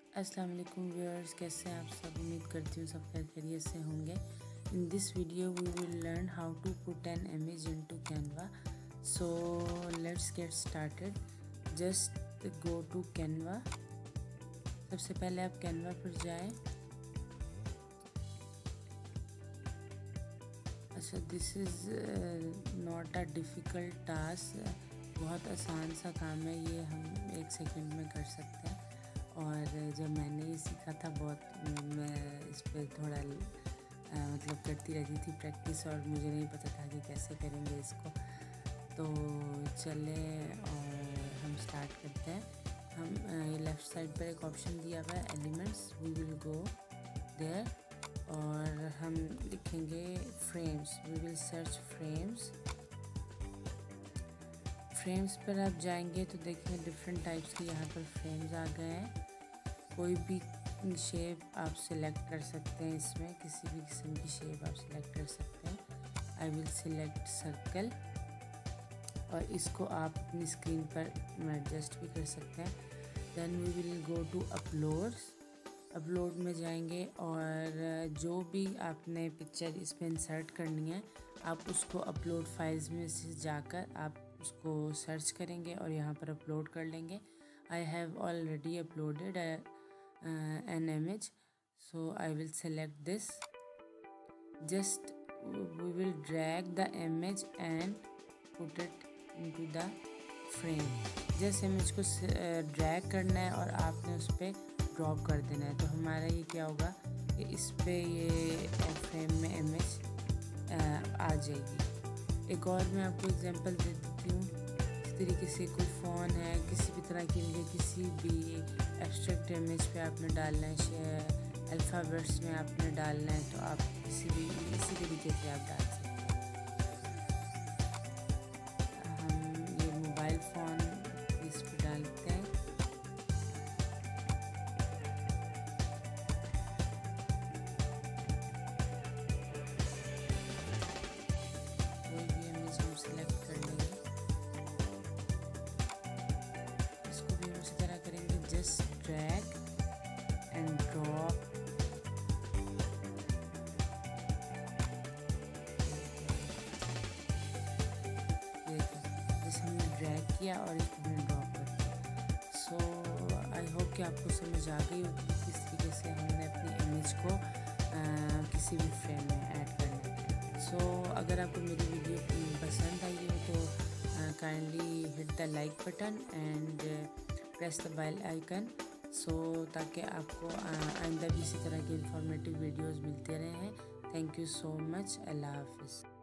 अस्सलाम वालेकुम व्यूअर्स, कैसे हैं आप सब। उम्मीद करती हूँ सब खैरियत से होंगे। In this video we will learn how to put an image into Canva. So let's get started. Just go to Canva. सबसे पहले आप कैनवा पर जाएं। अच्छा, this is not a difficult task. बहुत आसान सा काम है ये, हम 1 सेकंड में कर सकते हैं। और जब मैंने ये सीखा था मैं इस पर थोड़ा मतलब करती रहती थी प्रैक्टिस, और मुझे नहीं पता था कि कैसे करेंगे इसको। तो चले और हम स्टार्ट करते हैं। हम ये लेफ़्ट साइड पर एक ऑप्शन दिया हुआ है elements, we will go there और हम लिखेंगे frames. We will search frames. Frames पर आप जाएंगे तो देखेंगे डिफरेंट टाइप्स के यहाँ पर फ्रेम्स आ गए हैं। कोई भी शेप आप सिलेक्ट कर सकते हैं, इसमें किसी भी किस्म की शेप आप सिलेक्ट कर सकते हैं। आई विल सिलेक्ट सर्कल, और इसको आप अपनी स्क्रीन पर एडजस्ट भी कर सकते हैं। Then we will go to upload में जाएंगे, और जो भी आपने पिक्चर इसमें इंसर्ट करनी है आप उसको अपलोड फाइल्स में से जाकर आप उसको सर्च करेंगे और यहाँ पर अपलोड कर लेंगे। I have already uploaded an image, so I will select this. Just we will drag the image and put it into the frame. जिस इमेज को ड्रैग करना है और आपने उस पर ड्रॉप कर देना है, तो हमारा ये क्या होगा कि इस पे ये फ्रेम में इमेज आ जाएगी। एक और मैं आपको एग्जांपल दे देती हूँ। इस तरीके से कोई फ़ोन है, किसी भी तरह की इमेज, किसी भी एब्स्ट्रैक्ट इमेज पे आपने डालना है, अल्फ़ाबेट्स में आपने डालना है, तो आप किसी भी इसी तरीके से आप डाल सकते हैं। हम ये मोबाइल फ़ोन इस पर डालते हैं। कोई भी इमेज हम सिलेक्ट कर लेंगे, इसको भी हम उसी तरह करेंगे। Just drag and drop. जैसे हमने ड्रैग किया और इसको हमने ड्रॉप कर दिया। सो आई होप कि आपको समझ आ गई होगी किस तरीके से हमने अपनी इमेज को किसी भी फ्रेम में ऐड करना है। सो अगर आपको मेरी वीडियो पसंद आई हो तो kindly hit the like button and press the bell icon, so ताकि आपको आइंदा भी इसी तरह की इंफॉर्मेटिव वीडियोस मिलते रहे हैं। Thank you so much. अल्लाह हाफिज़।